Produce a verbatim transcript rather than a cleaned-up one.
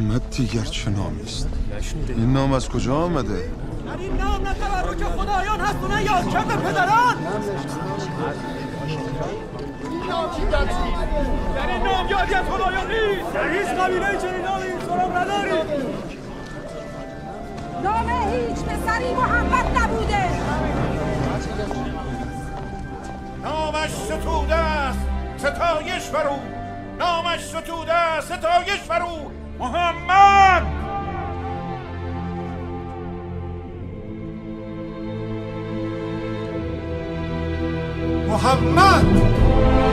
محمد دیگر چه نامی است؟ این نام از کجا آمده؟ در این نام نه تبرک خدایان هست و نه یادکرد پدران. در این نام یادی از خدایان نیست. در هیچ قبیله چنین نامی این سرام نداریم. نام هیچ پسری محمد نبوده. نامش ستوده است ستایش برو، نامش ستوده است ستایش برو محمد. محمد